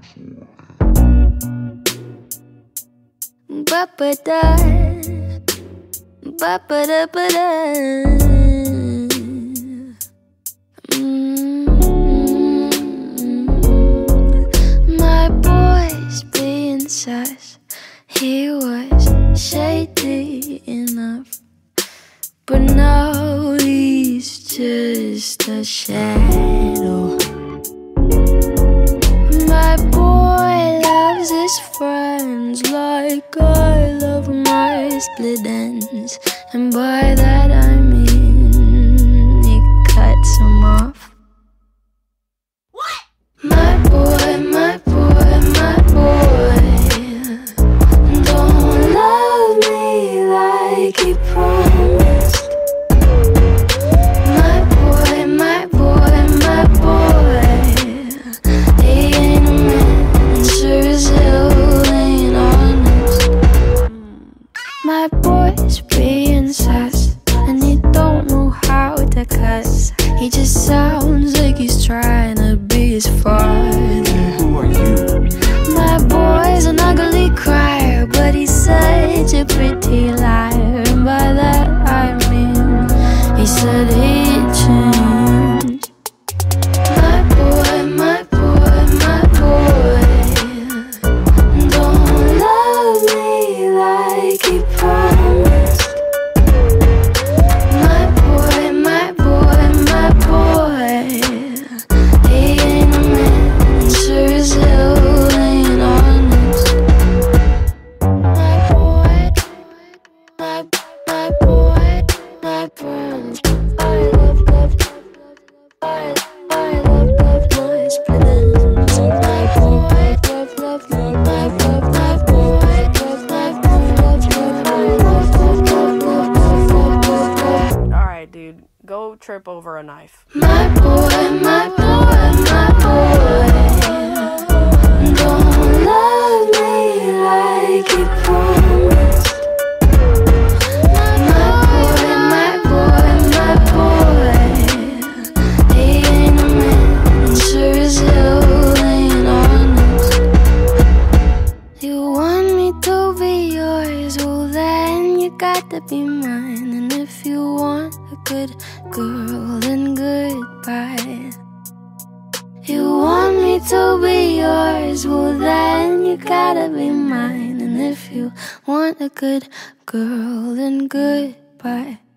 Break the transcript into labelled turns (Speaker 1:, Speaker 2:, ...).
Speaker 1: Ba-ba-da, ba-ba-da-ba-da. My boy's being sus. He was shady enough, but now he's just a shadow. My boy loves his friends like I love my split ends, and by that I mean he cuts them off. What? My boy, my boy, my boy don't love me like he promised. My boy, my boy, my boy, he ain't a man, sure as hell ain't honest. My boy's being sus, and he don't know how to cuss. He just sounds like he's trying to be his father.
Speaker 2: Who are you?
Speaker 1: My boy's an ugly crier, but he's such a pretty liar, and by that I mean he said he'd change. My boy, my boy, my boy don't love me like he promised. My boy, my boy, my boy, he ain't a man, sure as hell ain't honest. My boy, my boy, my friend, I love my split ends. My boy, love my boy,
Speaker 3: Alright, dude, go trip over a knife.
Speaker 1: my boy, my boy, my boy don't love me like he promised. My boy, my boy, he ain't a man, sure as hell ain't honest. You want me to be yours, well then you got to be mine. And if you want a good girl, then goodbye. You want me to be yours, well then you gotta be mine. And if you want a good girl, then goodbye.